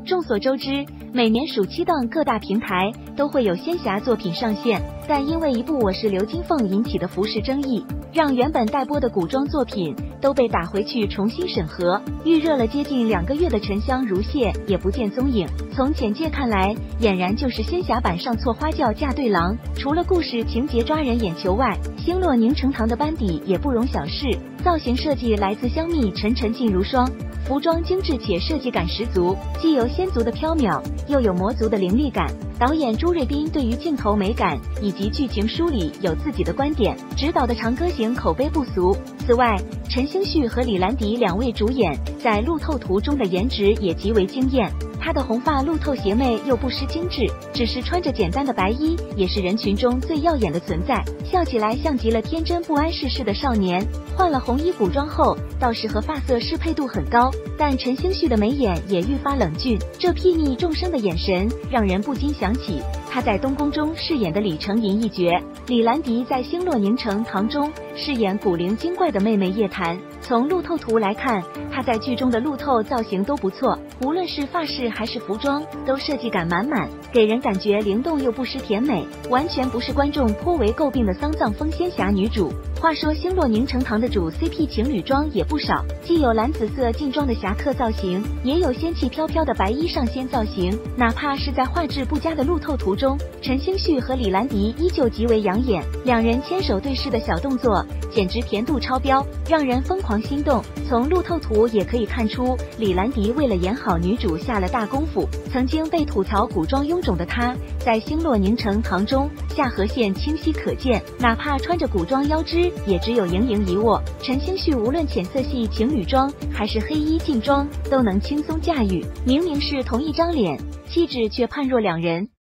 众所周知，每年暑期档各大平台都会有仙侠作品上线，但因为一部《我是刘金凤》引起的服饰争议，让原本待播的古装作品都被打回去重新审核。预热了接近2个月的《沉香如屑》也不见踪影。从简介看来，俨然就是仙侠版上错花轿嫁对郎。除了故事情节抓人眼球外，星落凝成堂的班底也不容小视。造型设计来自香蜜沉静如霜，服装精致且设计感十足，既有仙族的飘渺，又有魔族的凌厉感。导演朱瑞斌对于镜头美感以及剧情梳理有自己的观点，执导的《长歌行》口碑不俗。此外，陈星旭和李兰迪2位主演在路透图中的颜值也极为惊艳。她的红发路透邪魅又不失精致，只是穿着简单的白衣，也是人群中最耀眼的存在，笑起来像极了天真不谙世事的少年。换了红衣古装后，倒是和发色适配度很高，但陈星旭的眉眼也愈发冷峻，这睥睨众生的眼神让人不禁想起他在东宫中饰演的李成银一角。李兰迪在星落凝成堂中饰演古灵精怪的妹妹叶檀。从路透图来看，她在剧中的路透造型都不错，无论是发饰还是服装，都设计感满满，给人感觉灵动又不失甜美，完全不是观众颇为诟病的丧葬风仙侠女主。话说星落凝成堂的主 CP 情侣装也不少，既有蓝紫色劲装的侠客造型，也有仙气飘飘的白衣上仙造型。哪怕是在画质不佳的路透图中，陈星旭和李兰迪依旧极为养眼，两人牵手对视的小动作简直甜度超标，让人疯狂心动。从路透图也可以看出，李兰迪为了演好女主下了大功夫。曾经被吐槽古装臃肿的她，在星落凝成堂中下颌线清晰可见，哪怕穿着古装腰肢也只有盈盈一握。陈星旭无论浅色系情侣装还是黑衣劲装都能轻松驾驭，明明是同一张脸，气质却判若两人。